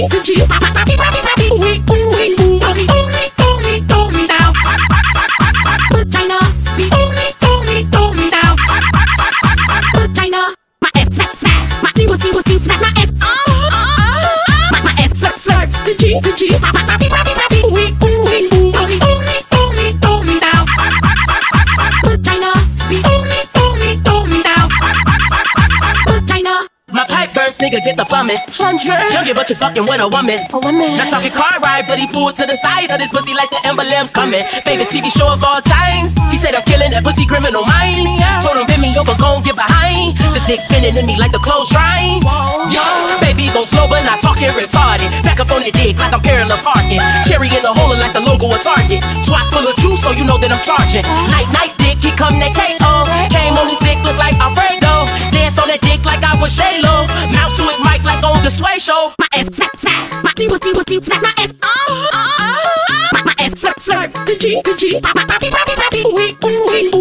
Nigga, get the bumming. Young, but you fucking with a woman. Not talking car ride, but he pulled to the side of this pussy like the emblem's coming. Favorite TV show of all times. He said I'm killing that pussy criminal minds. Told him bend me over, gon' get behind. The dick spinning in me like the clothes drying. Yo, baby, go slow but not talking retarded. Back up on your dick like I'm parallel parking. Cherry in the hole like the logo of Target. Twat full of juice, so you know that I'm charging. Night, night dick, he come that KO. Came on his dick, look like Alfredo. Danced on that dick like I was J-Lo. Mouth to his mic like on the Sway Show. My ass smack, smack. My T was smack. My ass, my ass slurp, slurp. Good G, pop, pop, pop, pop, pop, pop.